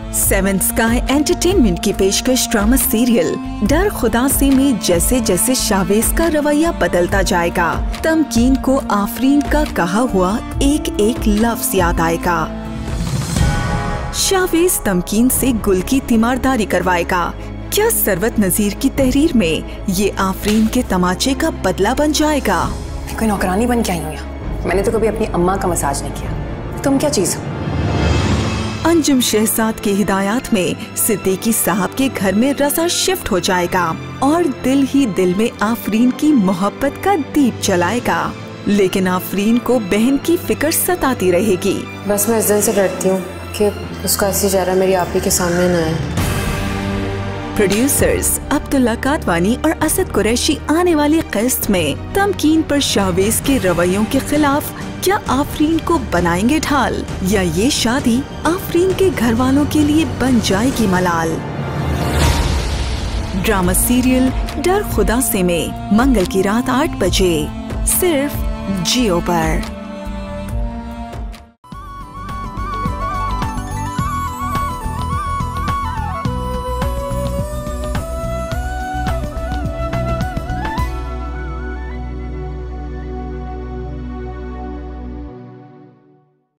Seven sky entertainment की पेशकश drama serial डर खुदा से में जैसे जैसे शाहवेज का रवैया बदलता जाएगा, तमकीन को आफरीन का कहा हुआ एक एक लफ्ज याद आएगा। शाहवेज तमकीन से गुल की तीमारदारी करवाएगा। क्या सरवत नजीर की तहरीर में ये आफरीन के तमाचे का बदला बन जाएगा? कोई नौकरानी बन के आई हूँ यहाँ। मैंने तो कभी अपनी अम्मा का मसाज नहीं किया। तुम क्या चीज हो? अंजुम शहजाद की हिदायत में सिद्दीकी साहब के घर में रज़ा शिफ्ट हो जाएगा और दिल ही दिल में आफरीन की मोहब्बत का दीप जलाएगा। लेकिन आफरीन को बहन की फिक्र सताती रहेगी। बस मैं इस दिन से डरती हूँ कि उसका असली चेहरा मेरी आप ही के सामने न आए। प्रोड्यूसर्स अब्दुल्ला कादवानी और असद कुरैशी आने वाली किस्त में तमकीन पर शाहवेज के रवैयों के खिलाफ क्या आफरीन को बनाएंगे ढाल, या ये शादी आफरीन के घर वालों के लिए बन जाएगी मलाल। ड्रामा सीरियल डर खुदा से में मंगल की रात 8 बजे सिर्फ जियो पर।